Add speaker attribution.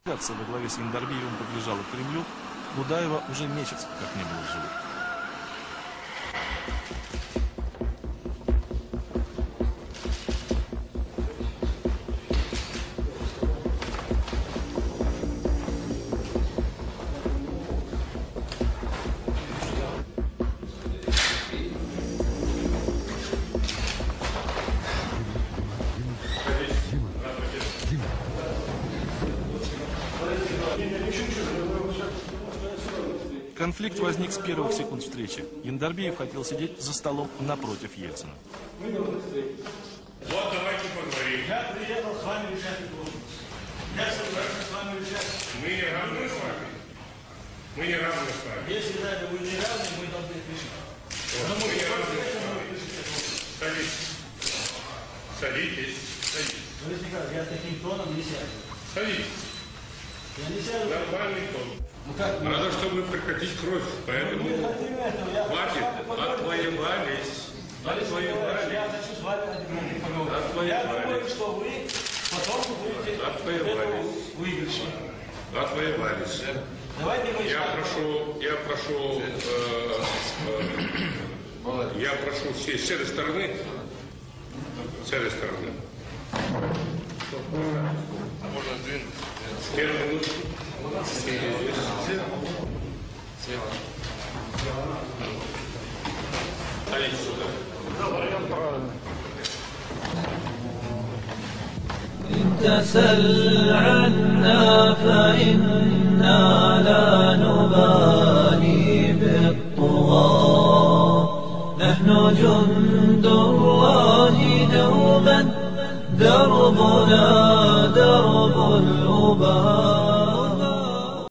Speaker 1: Во главе с Яндарбиевым подбежала к Кремлю, Будаева уже месяц как не было в живых. Конфликт возник с первых секунд встречи. Яндарбиев хотел сидеть за столом напротив Ельцина.
Speaker 2: Вот давайте поговорим.
Speaker 3: Я приехал с вами решать вопрос. Я согласен с вами решать.
Speaker 2: Мы не равны с вами. Мы не равны с вами.
Speaker 3: Если даже вы не равны, мы должны их решить.
Speaker 2: Вот, мы не равны с вами. Садитесь. Садитесь. Садитесь.
Speaker 3: Борис Николаевич, я таким тоном не сяду.
Speaker 2: Садитесь.
Speaker 3: Я не сяду.
Speaker 2: Нормальный тон.
Speaker 3: Ну как?
Speaker 2: Надо, чтобы прекратить кровь. Поэтому
Speaker 3: Мы не хотим этого.
Speaker 2: хватит. Отвоевались. Отвоевались.
Speaker 3: Я хочу с вами поговорить. Я думаю, что вы потом будете
Speaker 2: Отвоевались.
Speaker 3: выигрыши.
Speaker 2: Отвоевались.
Speaker 3: Давайте мы
Speaker 2: я прошу с этой стороны. С этой стороны.
Speaker 4: А можно сдвинуть?
Speaker 2: Первый минут.
Speaker 4: Слева.
Speaker 2: Садитесь сюда.
Speaker 5: تسل عنا فإنا لا نبالي بالطغاة نحن جند الله دوما دربنا درب الأباء